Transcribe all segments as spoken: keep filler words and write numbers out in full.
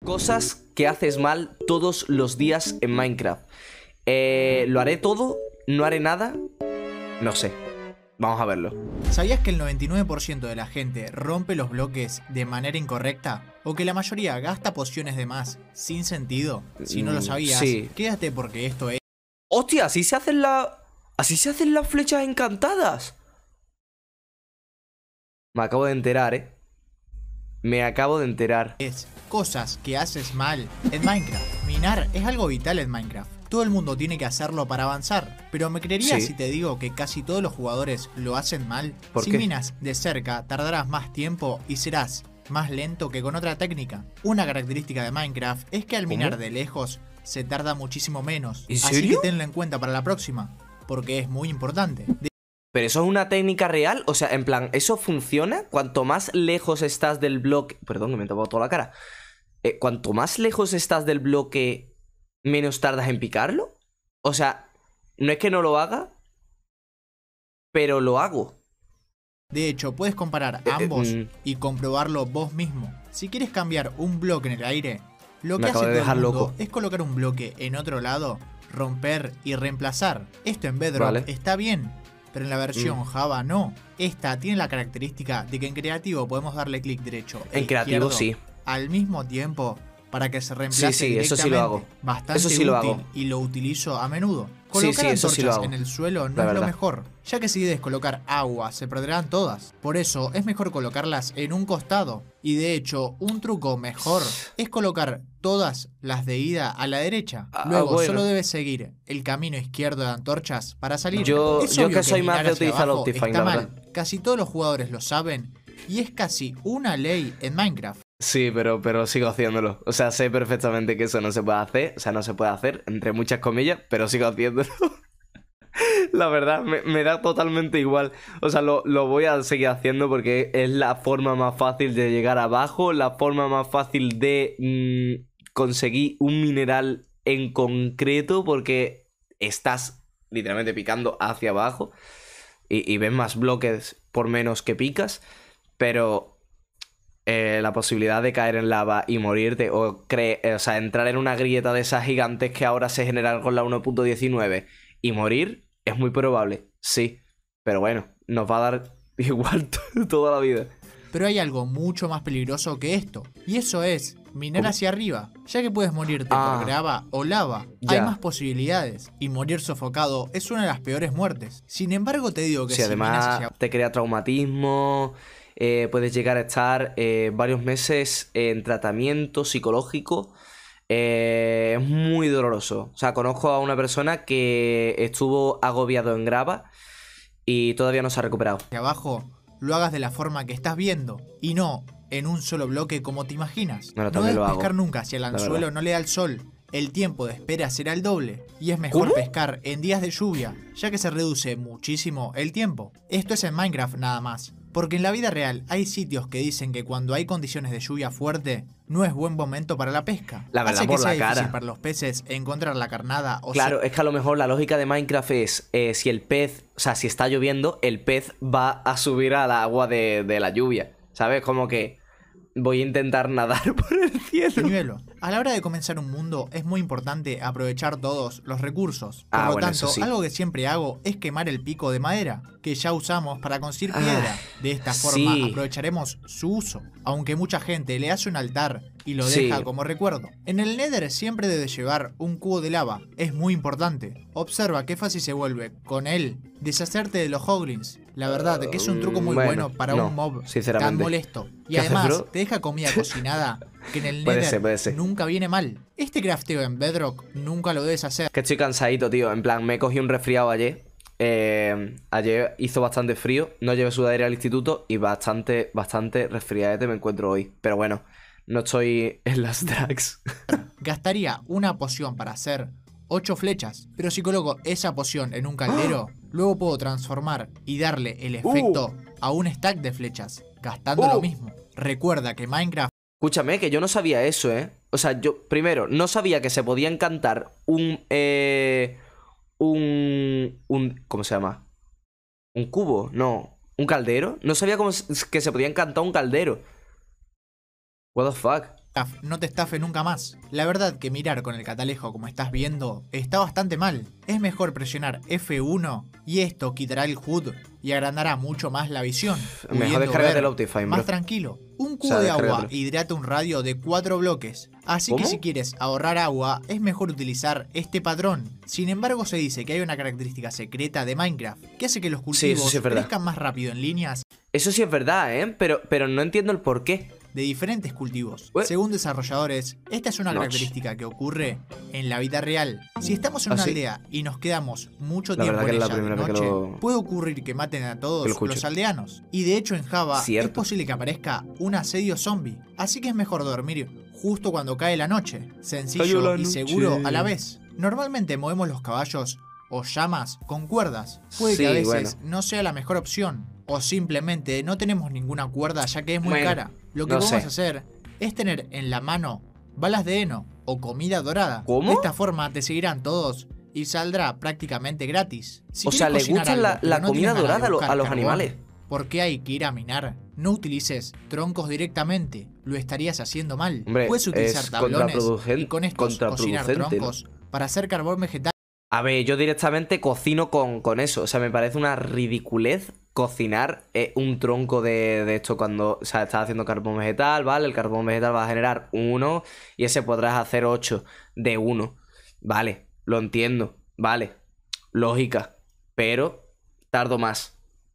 Cosas que haces mal todos los días en Minecraft. Eh, ¿Lo haré todo? ¿No haré nada? No sé. Vamos a verlo. ¿Sabías que el noventa y nueve por ciento de la gente rompe los bloques de manera incorrecta? ¿O que la mayoría gasta pociones de más sin sentido? Si no lo sabías, Sí. quédate porque esto es... ¡Hostia! Así se hacen la... Así se hacen las flechas encantadas. Me acabo de enterar, ¿eh? Me acabo de enterar. es cosas que haces mal en Minecraft. Minar es algo vital en Minecraft. Todo el mundo tiene que hacerlo para avanzar. Pero ¿me creerías Sí. si te digo que casi todos los jugadores lo hacen mal? ¿Por Si qué? minas de cerca, tardarás más tiempo y serás más lento que con otra técnica. Una característica de Minecraft es que al minar ¿Cómo? de lejos se tarda muchísimo menos. ¿En Así serio? que tenlo en cuenta para la próxima, porque es muy importante. De ¿Pero eso es una técnica real? O sea, en plan, ¿eso funciona? Cuanto más lejos estás del bloque... Perdón, que me he tapado toda la cara. Eh, cuanto más lejos estás del bloque, menos tardas en picarlo. O sea, no es que no lo haga, pero lo hago. De hecho, puedes comparar Eh, ambos mm. y comprobarlo vos mismo. Si quieres cambiar un bloque en el aire, lo Me que acabo hace de todo el dejar mundo loco. es colocar un bloque en otro lado, romper y reemplazar. Esto en Bedrock Vale. está bien, pero en la versión Mm. Java no. Esta tiene la característica de que en creativo podemos darle clic derecho e En creativo, izquierdo sí. al mismo tiempo para que se reemplace Sí, sí, eso sí lo directamente. hago. Bastante Eso sí lo útil hago. y lo utilizo a menudo. Sí, Colocar sí, eso sí lo antorchas hago. en el suelo no La es lo verdad. mejor, ya que si decides colocar agua se perderán todas. Por eso es mejor colocarlas en un costado. Y de hecho, un truco mejor es colocar todas las de ida a la derecha. Ah, Luego bueno. solo debes seguir el camino izquierdo de antorchas para salir. Yo- Es yo obvio que soy más minar de hacia utilizar abajo Optifine, está la mal. verdad. Casi todos los jugadores lo saben y es casi una ley en Minecraft. Sí, pero, pero sigo haciéndolo. O sea, sé perfectamente que eso no se puede hacer. O sea, no se puede hacer, entre muchas comillas, pero sigo haciéndolo. La verdad, me, me da totalmente igual. O sea, lo, lo voy a seguir haciendo porque es la forma más fácil de llegar abajo, la forma más fácil de mm, conseguir un mineral en concreto, porque estás literalmente picando hacia abajo y, y ves más bloques por menos que picas, pero... Eh, la posibilidad de caer en lava y morirte o, cre eh, o sea, entrar en una grieta de esas gigantes que ahora se generan con la uno punto diecinueve y morir es muy probable, sí. Pero bueno, nos va a dar igual toda la vida. Pero hay algo mucho más peligroso que esto, y eso es minar ¿Cómo? hacia arriba, ya que puedes morirte Ah. por grava o lava. Ya. Hay más posibilidades, y morir sofocado es una de las peores muertes. Sin embargo, te digo que Sí, si minas además hacia te crea traumatismo, eh, puedes llegar a estar eh, varios meses en tratamiento psicológico. Eh, es muy doloroso. O sea, conozco a una persona que estuvo agobiado en grava y todavía no se ha recuperado. abajo, lo hagas de la forma que estás viendo, y no en un solo bloque como te imaginas. Bueno, no también debes lo hago, pescar nunca si el la anzuelo verdad. no le da el sol. El tiempo de espera será el doble, y es mejor ¿Cómo? pescar en días de lluvia, ya que se reduce muchísimo el tiempo. Esto es en Minecraft nada más, porque en la vida real hay sitios que dicen que cuando hay condiciones de lluvia fuerte, no es buen momento para la pesca. La verdad, Hace que por sea la cara. difícil para los peces encontrar la carnada o Claro, es que a lo mejor la lógica de Minecraft es eh, si el pez, o sea, si está lloviendo, el pez va a subir al agua de, de la lluvia. ¿Sabes? Como que voy a intentar nadar por el cielo. Señuelo. A la hora de comenzar un mundo es muy importante aprovechar todos los recursos. Por Ah, lo bueno, tanto, eso sí. algo que siempre hago es quemar el pico de madera, que ya usamos para conseguir Ah, piedra. De esta forma sí. aprovecharemos su uso, aunque mucha gente le hace un altar y lo Sí. deja como recuerdo. En el Nether siempre debe llevar un cubo de lava, es muy importante. Observa qué fácil se vuelve, con él, deshacerte de los hoglins. La verdad que es un truco muy Mm, bueno, bueno para no, un mob sinceramente. tan molesto. Y ¿Qué haces, además, bro? te deja comida cocinada, que en el Puede Nether ser, puede ser. nunca viene mal. Este crafteo en Bedrock nunca lo debes hacer. Que estoy cansadito, tío. En plan, me cogí un resfriado ayer. Eh, ayer hizo bastante frío. No llevé sudadera al instituto y bastante, bastante resfriadete me encuentro hoy. Pero bueno, no estoy en las drags. Gastaría una poción para hacer ocho flechas, pero si coloco esa poción en un caldero, luego puedo transformar y darle el efecto a un stack de flechas, gastando Uh. lo mismo. Recuerda que Minecraft Escúchame, que yo no sabía eso, ¿eh? O sea, yo, primero, no sabía que se podía encantar un... Eh, un... un ¿Cómo se llama? ¿Un cubo? No. ¿Un caldero? No sabía cómo se- que se podía encantar un caldero. What the fuck. no te estafe nunca más. La verdad que mirar con el catalejo como estás viendo está bastante mal. Es mejor presionar F uno y esto quitará el H U D y agrandará mucho más la visión. Mejor descargar el Optifine, más bro. tranquilo. Un cubo O sea, de agua descárgatelo. hidrata un radio de cuatro bloques. Así ¿Cómo? que si quieres ahorrar agua, es mejor utilizar este patrón. Sin embargo, se dice que hay una característica secreta de Minecraft que hace que los Sí, eso cultivos sí es verdad. crezcan más rápido en líneas Eso sí es verdad, ¿eh? Pero, pero no entiendo el por qué. de diferentes cultivos. Ué. Según desarrolladores, esta es una Notch. característica que ocurre en la vida real. Si estamos en ¿Ah, una sí? aldea y nos quedamos mucho La tiempo verdad en que es la ella de primera vez que noche, lo- puede ocurrir que maten a que todos lo escucho. los aldeanos. Y de hecho en Java Cierto. es posible que aparezca un asedio zombie. Así que es mejor dormir justo cuando cae la noche. Cayó Sencillo la y noche. seguro a la vez. Normalmente movemos los caballos o llamas con cuerdas. Puede Sí, que a veces bueno. no sea la mejor opción. O simplemente no tenemos ninguna cuerda ya que es muy Bueno, cara. Lo que no podemos sé. hacer es tener en la mano balas de heno o comida dorada. ¿Cómo? De esta forma te seguirán todos y saldrá prácticamente gratis. Si O sea, quieres le cocinar gusta la- algo, pero la no comida tienes ganas de dorada a lo- buscar a los carbón, animales. porque hay que ir a minar. No utilices troncos directamente, lo estarías haciendo mal. Hombre, Puedes utilizar es tablones contraproducen- y con estos cocinar contraproducente, ¿no? troncos para hacer carbón vegetal. A ver, yo directamente cocino con, con eso. O sea, me parece una ridiculez cocinar eh, un tronco de, de esto cuando, o sea, estás haciendo carbón vegetal, ¿vale? El carbón vegetal va a generar uno y ese podrás hacer ocho de uno. Vale, lo entiendo, vale, lógica, pero tardo más.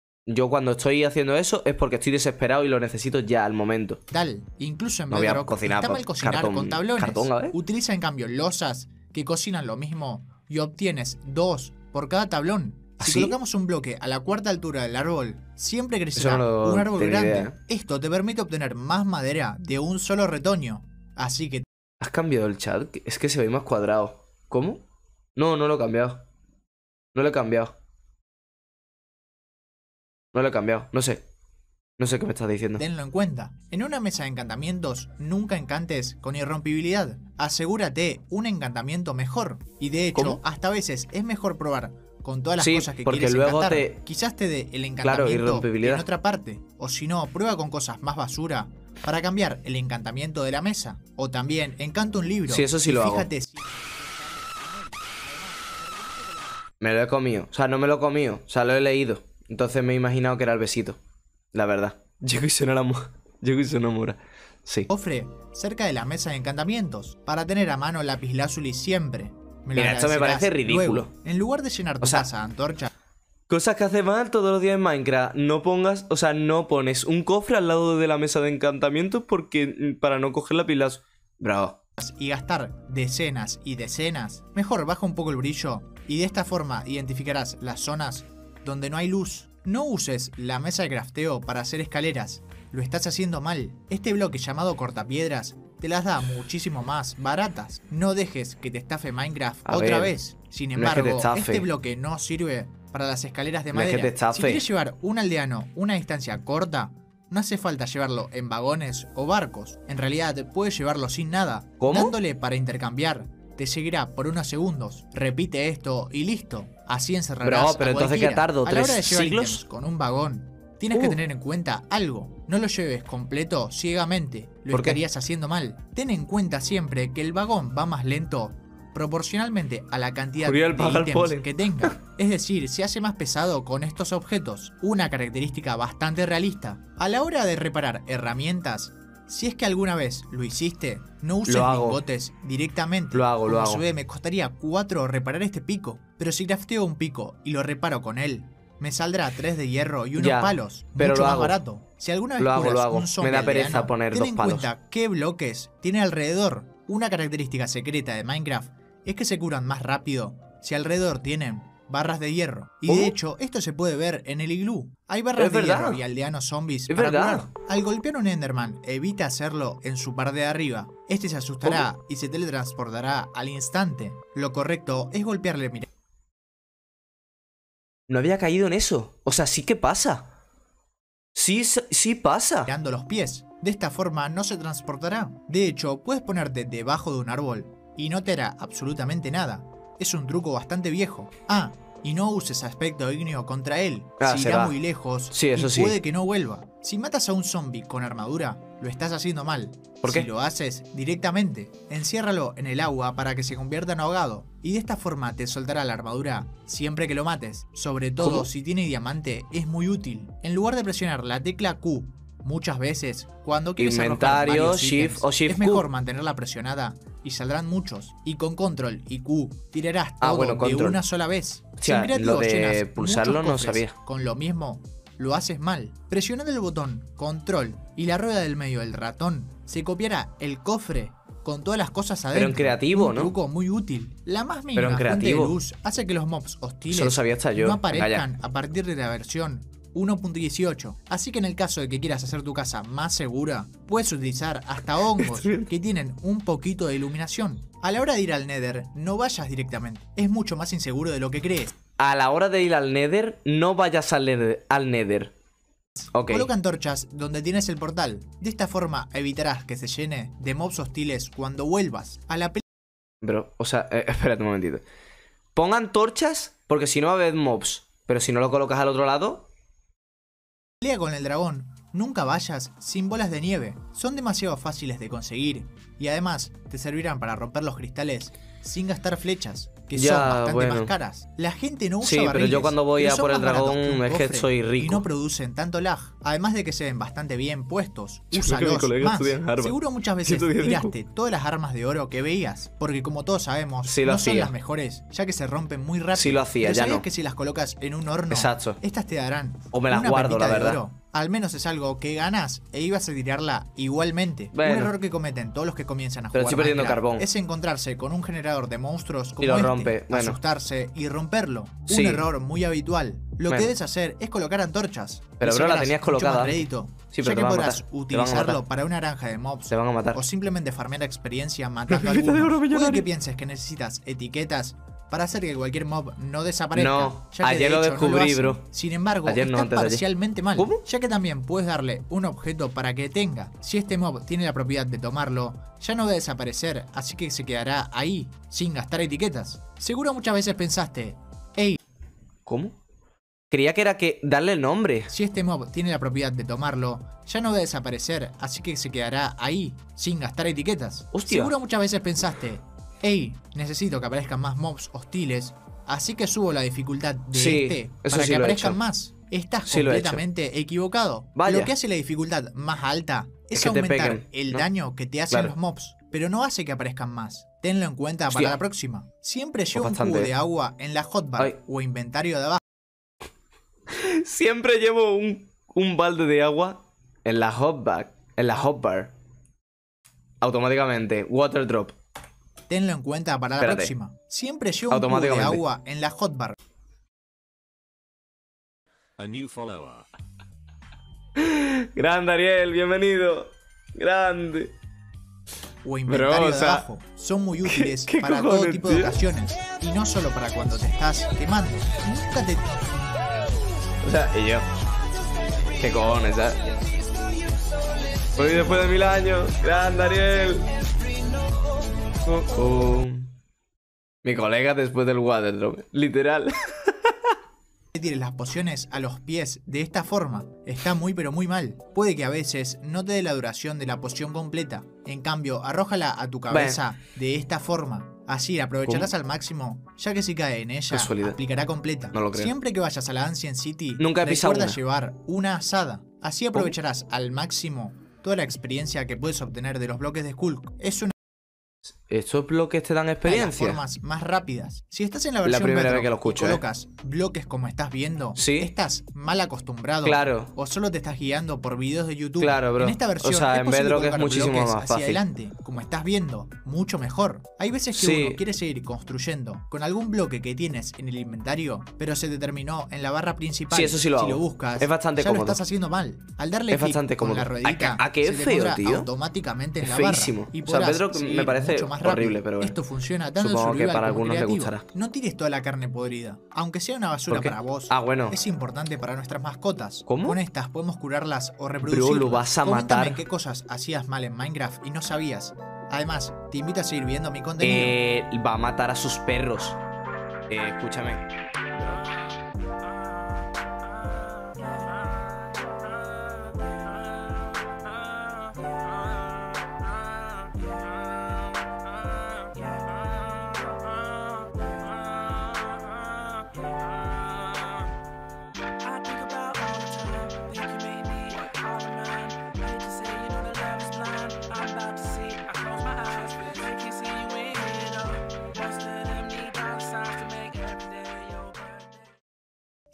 Yo cuando estoy haciendo eso es porque estoy desesperado y lo necesito ya al momento. Incluso en No voy a Bedrock cocinar está por mal cocinar cartón- con tablones. cartón, a ver. Utiliza en cambio losas que cocinan lo mismo y obtienes dos por cada tablón. Si ¿Así? colocamos un bloque a la cuarta altura del árbol, siempre crecerá Eso no lo un árbol tenía grande. idea. Esto te permite obtener más madera de un solo retoño. Así que ¿Has cambiado el chat? Es que se ve más cuadrado. ¿Cómo? No, no lo he cambiado. No lo he cambiado. No lo he cambiado. No sé. No sé qué me estás diciendo. tenlo en cuenta. En una mesa de encantamientos, nunca encantes con irrompibilidad. Asegúrate un encantamiento mejor. Y de hecho, ¿Cómo? hasta a veces es mejor probar con todas las Sí, cosas que porque quieres luego encantar. te- Quizás te dé el Claro, encantamiento irrompibilidad. en otra parte. O si no, prueba con cosas más basura para cambiar el encantamiento de la mesa. O también encanta un libro. Sí, eso sí y lo hago. fíjate si Me lo he comido. O sea, no me lo he comido. O sea, lo he leído. Entonces me he imaginado que era el besito. La verdad. Yo que soy una mora. Yo que soy una mora. Sí. cofre cerca de la mesa de encantamientos para tener a mano lapislázuli siempre. Me lo Mira, esto me agradecerás parece ridículo. luego. En lugar de llenar tu O sea, casa de antorchas, Cosas que hace mal todos los días en Minecraft. No pongas, o sea, no pones un cofre al lado de la mesa de encantamientos porque para no coger la pilas. Bravo. y gastar decenas y decenas, mejor baja un poco el brillo y de esta forma identificarás las zonas donde no hay luz. No uses la mesa de crafteo para hacer escaleras, lo estás haciendo mal. Este bloque llamado cortapiedras te las da muchísimo más baratas. No dejes que te estafe Minecraft A otra ver, vez. Sin no es que te embargo, estafe. este bloque no sirve para las escaleras de No es que madera. te estafe. Si quieres llevar un aldeano una distancia corta, no hace falta llevarlo en vagones o barcos. En realidad, puedes llevarlo sin nada. ¿Cómo? Dándole para intercambiar, te seguirá por unos segundos. Repite esto y listo. Así encerrarás Bro, pero a entonces, ¿qué cualquiera. tardo? A la hora ¿Tres de llevar siglos? ítems con un vagón, tienes que Uh. tener en cuenta algo. No lo lleves completo ciegamente. Lo ¿Por qué? estarías haciendo mal. Ten en cuenta siempre que el vagón va más lento proporcionalmente a la cantidad Uriel, de paga el ítems polen. que tenga. Es decir, se hace más pesado con estos objetos, una característica bastante realista. A la hora de reparar herramientas, si es que alguna vez lo hiciste, no uses Lo hago. lingotes directamente. Lo hago, lo Como hago. se ve, me costaría cuatro reparar este pico, pero si crafteo un pico y lo reparo con él, me saldrá tres de hierro y unos Ya, palos, pero mucho lo más hago. barato. Si alguna vez Lo hago, curas lo hago. un Me zombie da pereza aldeano, poner ten dos en palos. cuenta qué bloques tiene alrededor. Una característica secreta de Minecraft es que se curan más rápido si alrededor tienen barras de hierro. Y ¿Cómo? de hecho, esto se puede ver en el iglú. Hay barras Es de verdad. hierro y aldeanos zombies Es para verdad. curar. Al golpear un Enderman, evita hacerlo en su parte de arriba. Este se asustará y se teletransportará al instante. Lo correcto es golpearle mirando No había caído en eso. O sea, sí que pasa. Sí, s- sí pasa. los pies. De esta forma no se transportará. De hecho, puedes ponerte debajo de un árbol y no te hará absolutamente nada. Es un truco bastante viejo. Ah, y no uses aspecto ígneo contra él. Ah, se se irá va. muy lejos Sí, eso y sí. puede que no vuelva. Si matas a un zombie con armadura, lo estás haciendo mal. ¿Por qué? Si lo haces directamente, enciérralo en el agua para que se convierta en ahogado. Y de esta forma te soltará la armadura siempre que lo mates. Sobre todo ¿Cómo? si tiene diamante, es muy útil. En lugar de presionar la tecla Q muchas veces, cuando quieres arrojar Inventario, varios Shift ítems, o Shift es mejor Q. mantenerla presionada y saldrán muchos. Y con control y Q tirarás todo Ah, bueno, de control. una sola vez. Hostia, Si en creativo lo de llenas pulsarlo muchos no cofres sabía. con lo mismo, lo haces mal. Presionando el botón control y la rueda del medio del ratón, se copiará el cofre con todas las cosas adentro. Pero en creativo, Un ¿no? truco muy útil. La más Pero mínima en fuente de creativo. luz hace que los mobs hostiles Eso lo sabía hasta yo. no Venga, aparezcan a partir de la versión uno punto dieciocho. Así que en el caso de que quieras hacer tu casa más segura, puedes utilizar hasta hongos que tienen un poquito de iluminación. A la hora de ir al Nether, no vayas directamente. Es mucho más inseguro de lo que crees. A la hora de ir al Nether, no vayas al Nether. Al nether. Ok. Coloca antorchas donde tienes el portal. De esta forma evitarás que se llene de mobs hostiles cuando vuelvas a la pelea. Bro, o sea, eh, espérate un momentito. Pongan torchas, porque si no va a haber mobs. Pero si no lo colocas al otro lado. Pelea con el dragón, nunca vayas sin bolas de nieve. Son demasiado fáciles de conseguir y además te servirán para romper los cristales sin gastar flechas, que Ya, son bastante bueno. más caras. La gente no usa Sí, pero barriles, yo cuando voy pero a son por el más baratos dragón que un es que cofre soy rico. y no producen tanto lag. Además de que se ven bastante bien puestos, Yo creo que mi úsalos colega más. estudia en Harvard. Seguro muchas veces Estudia tiraste todas las armas de oro que veías, porque como todos sabemos, Sí lo no son hacía. las mejores, ya que se rompen muy rápido. Sí lo hacía, Pero ya ¿sabías no. que si las colocas en un horno, Exacto. estas te darán O me las una guardo, pepita la de verdad. oro? Al menos es algo que ganas e ibas a tirarla igualmente. Bueno. Un error que cometen todos los que comienzan a Pero jugar estoy perdiendo Minecraft carbón. es encontrarse con un generador de monstruos como lo este, rompe, bueno. asustarse y romperlo. Sí. Un error muy habitual. Lo Bueno. que debes hacer es colocar antorchas. Pero, y bro, la sacarás tenías mucho más colocada. rédito, Sí, pero ya te que van a podrás matar, te van a utilizarlo matar. para una granja de mobs Te van a matar. o simplemente farmear experiencia matando a Pepita de oro algunos. Puede millonario. que pienses que necesitas etiquetas para hacer que cualquier mob no desaparezca. No, ya que ayer de lo hecho no descubrí, hacen. bro. Sin embargo, Ayer no, está antes de ayer. parcialmente mal, ¿Cómo? ya que también puedes darle un objeto para que tenga. Si este mob tiene la propiedad de tomarlo, ya no va a desaparecer, así que se quedará ahí, sin gastar etiquetas. Seguro muchas veces pensaste, hey, ¿Cómo? Creía que era que darle el nombre. si este mob tiene la propiedad de tomarlo, ya no va a desaparecer, así que se quedará ahí, sin gastar etiquetas. Hostia. Seguro muchas veces pensaste, hey, necesito que aparezcan más mobs hostiles, así que subo la dificultad de Sí, este eso para sí que lo he aparezcan hecho. más. Estás Sí lo he hecho. completamente equivocado. Vaya. Lo que hace la dificultad más alta es, Es que te aumentar peguen, el ¿no? daño que te hacen Claro. los mobs, pero no hace que aparezcan más. Tenlo en cuenta Hostia. para la próxima. Siempre lleva un bastante, cubo eh. de agua en la hotbar Ay. o inventario de abajo. Siempre llevo un, un balde de agua en la hotbar. En la hotbar. Automáticamente. Water drop. Tenlo en cuenta para la Espérate. próxima. Siempre lleva un cubo de Automáticamente. agua en la hotbar A new follower. Grande, Ariel, bienvenido. Grande. o inventario Bro, o de sea, abajo. Son muy útiles ¿qué para todo cojones, tipo de tío? ocasiones. Y no solo para cuando te estás quemando. Nunca te... O sea, y yo. ¿Qué cojones, ¿sabes? Hoy después de mil años. Grande, Ariel. Uh, uh. Mi colega después del water drop. Literal. te tires las pociones a los pies de esta forma. Está muy pero muy mal. Puede que a veces no te dé la duración de la poción completa. En cambio, arrójala a tu cabeza de esta forma. Así la aprovecharás ¿Cómo? al máximo, ya que si cae en ella, Casualidad. aplicará completa. No lo creo. Siempre que vayas a la Ancient City, Nunca he pisado recuerda una. llevar una asada. Así aprovecharás al máximo toda la experiencia que puedes obtener de los bloques de Skulk. Es una ¿Estos bloques te dan de las experiencia? formas más rápidas. Si estás en la La versión primera vez Bedrock que lo y escucho, ¿eh? colocas bloques como estás viendo, Sí. estás mal acostumbrado. Claro. O solo te estás guiando por videos de YouTube. Claro, bro. En esta versión O sea, es en posible Bedrock es colocar muchísimo bloques más hacia fácil. adelante, como estás viendo, mucho mejor. Hay veces que Sí. uno quiere seguir construyendo con algún bloque que tienes en el inventario, pero se te terminó en la barra principal. Sí, eso sí lo si hago. lo buscas, Es bastante ya cómodo. lo estás haciendo mal. Al darle Es clic bastante con la cómodo. ruedita, ¿A que- a que se es te feo, pondrá tío? automáticamente en Es la barra. feísimo. Y O sea, podrás Bedrock me seguir parece mucho más rápido. horrible, pero bueno. Esto funciona tanto en Supongo que survival para como algunos les creativo. gustará. No tires toda la carne podrida. Aunque sea una basura ¿Por qué? para vos, Ah, bueno. es importante para nuestras mascotas. ¿Cómo? Con estas podemos curarlas o reproducirlas. Bro, lo vas a Coméntame matar. qué cosas hacías mal en Minecraft y no sabías. Además, te invito a seguir viendo mi contenido. Eh, va a matar a sus perros. Eh, escúchame.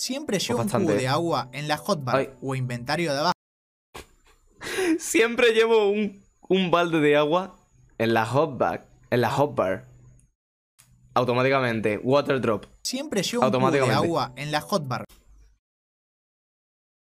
Siempre llevo un bastante. cubo de agua en la hotbar Ay. o inventario de abajo. Siempre llevo un, un balde de agua en la hotbar. En la hotbar. Automáticamente. Water drop. Siempre llevo un cubo de Automáticamente. agua en la hotbar